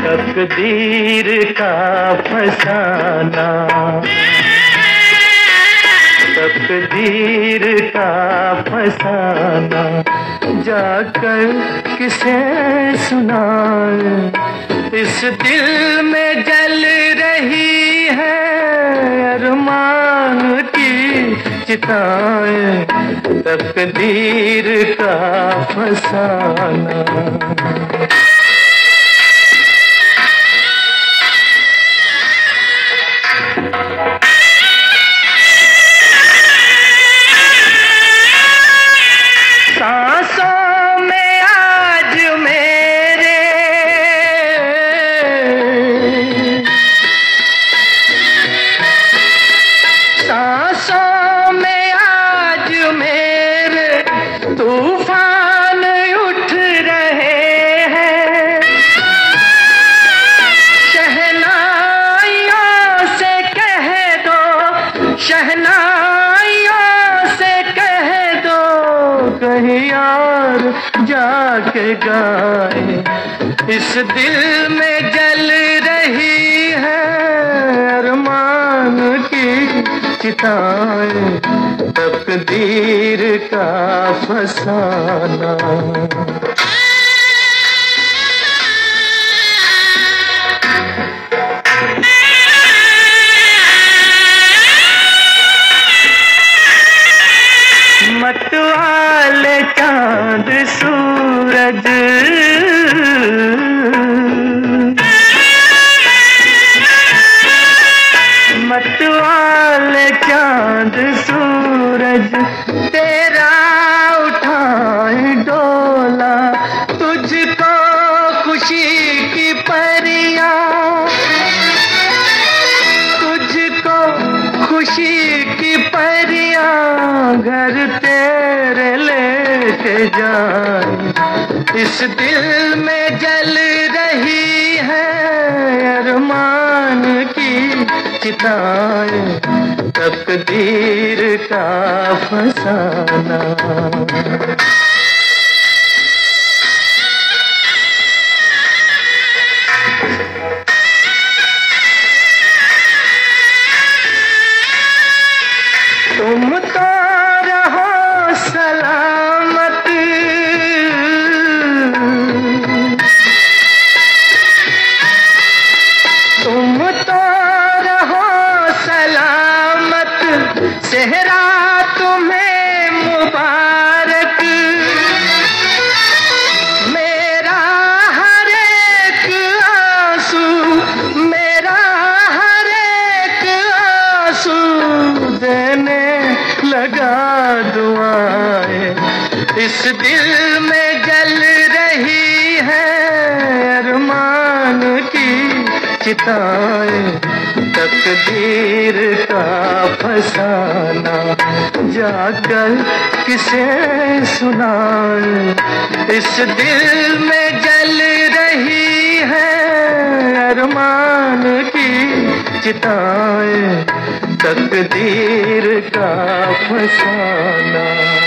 तकदीर का फसाना, तकदीर का फसाना, जाकर किसे सुनाए। इस दिल में जल रही है अरमान की चिताएं, तकदीर का फसाना। सांसों में आज मेरे, सांसों में आज मेरे तूफान उठ रहे हैं। शहनाइयों से कह दो, शहनाइयों से कह दो, कहीं यार जाके गाए। इस दिल में जल रही है अरमान की चिताएं, तकदीर का फसाना। मतवाले चांद सूरज, मतवाले चांद सूरज, तेरा उठाए डोला। तुझको खुशी की परियां, तुझको खुशी की परियां घर तेरे लेके जाए। इस दिल में जल रही है अरमान की चिताएं, तकदीर का फसाना। तुम तो रहो सलामत, तुम तो रहो सलामत, सेहरा तुम्हें मुबारक। मेरा हर एक आंसू, मेरा हर एक आंसू देने लगा दुआएं। इस दिल में जल रही है अरमान की चिताएं, तकदीर का फसाना। जाकर किसे सुनाए। इस दिल में जल रही है अरमान की चिताएं, तकदीर का फसाना।